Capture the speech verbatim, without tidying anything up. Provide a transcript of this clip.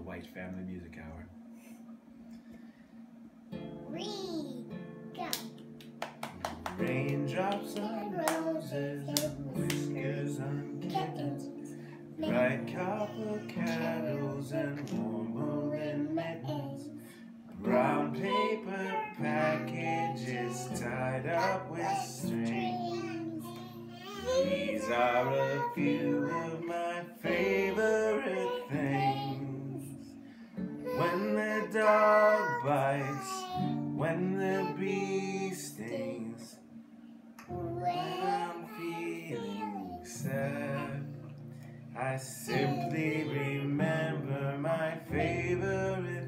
the White Family Music Hour. Read, go. Raindrops on roses and whiskers on kittens, bright copper carols and warm woolen mittens, brown paper packages tied up with strings. These are a few of my favorite things. When the dog bites, when the bee stings, when I'm feeling sad, I simply remember my favorite